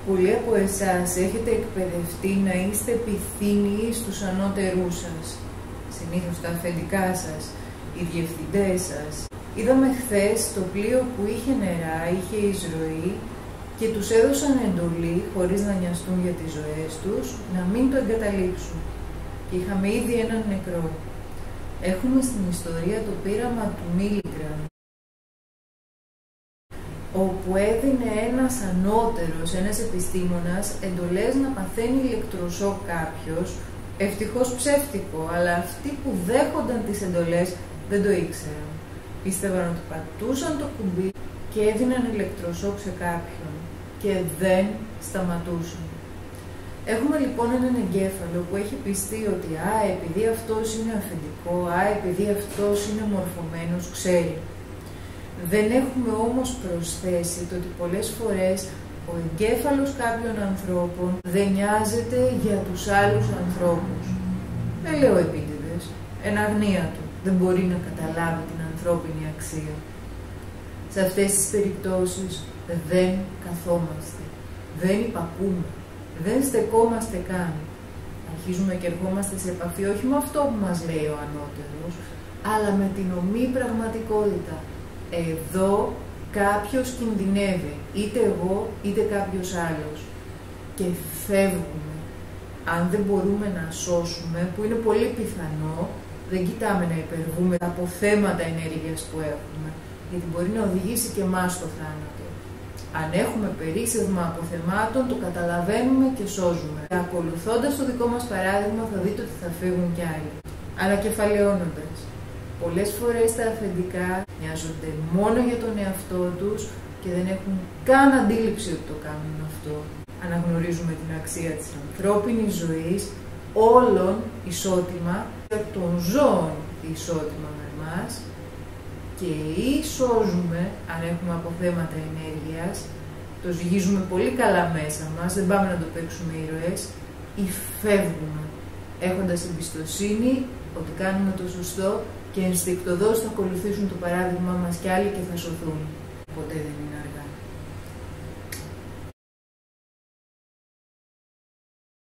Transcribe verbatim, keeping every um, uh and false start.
Πολλοί από εσάς έχετε εκπαιδευτεί να είστε επιθύμιοι στους ανώτερούς σας, συνήθως τα αφεντικά σας, οι διευθυντές σας. Είδαμε χθες το πλοίο που είχε νερά, είχε εισρωή και τους έδωσαν εντολή, χωρίς να νοιαστούν για τις ζωές τους, να μην το εγκαταλείψουν. Και είχαμε ήδη έναν νεκρό. Έχουμε στην ιστορία το πείραμα του Μίλιγκραμ, όπου έδινε ένας ανώτερος, ένας επιστήμονας, εντολές να παθαίνει ηλεκτροσόκ κάποιος, ευτυχώς ψεύτικο, αλλά αυτοί που δέχονταν τις εντολές δεν το ήξεραν. Πίστευαν ότι πατούσαν το κουμπί και έδιναν ηλεκτροσόκ σε κάποιον και δεν σταματούσαν. Έχουμε λοιπόν έναν εγκέφαλο που έχει πιστεί ότι α, επειδή αυτός είναι αφεντικό, α, επειδή αυτός είναι μορφωμένος, ξέρει. Δεν έχουμε όμως προσθέσει το ότι πολλές φορές ο εγκέφαλος κάποιων ανθρώπων δεν νοιάζεται για τους άλλους ανθρώπους. Δεν λέω επίτηδες, εν αγνία του, δεν μπορεί να καταλάβει την ανθρώπινη αξία. Σε αυτές τις περιπτώσεις δεν καθόμαστε, δεν υπακούμε, δεν στεκόμαστε καν. Αρχίζουμε και ερχόμαστε σε επαφή όχι με αυτό που μας λέει ο ανώτερος, αλλά με την ομή πραγματικότητα. Εδώ κάποιος κινδυνεύει, είτε εγώ είτε κάποιος άλλος, και φεύγουμε. Αν δεν μπορούμε να σώσουμε, που είναι πολύ πιθανό, δεν κοιτάμε να υπερβούμε τα αποθέματα ενέργειας που έχουμε, γιατί μπορεί να οδηγήσει και εμάς στο θάνατο. Αν έχουμε περίσσευμα αποθεμάτων, το καταλαβαίνουμε και σώζουμε. Ακολουθώντας το δικό μας παράδειγμα, θα δείτε ότι θα φεύγουν κι άλλοι. Ανακεφαλαιώνοντας, πολλές φορές τα αφεντικά νοιάζονται μόνο για τον εαυτό τους και δεν έχουν καν αντίληψη ότι το κάνουν αυτό. Αναγνωρίζουμε την αξία της ανθρώπινης ζωής, όλων ισότιμα, των ζώων ισότιμα με εμάς, και ή σώζουμε αν έχουμε αποθέματα ενέργειας, το ζυγίζουμε πολύ καλά μέσα μας, δεν πάμε να το παίξουμε ήρωες, ή φεύγουμε, έχοντας εμπιστοσύνη ότι κάνουμε το σωστό και ενστικτωδώς θα ακολουθήσουν το παράδειγμα μας κι άλλοι και θα σωθούν. Ποτέ δεν είναι αργά.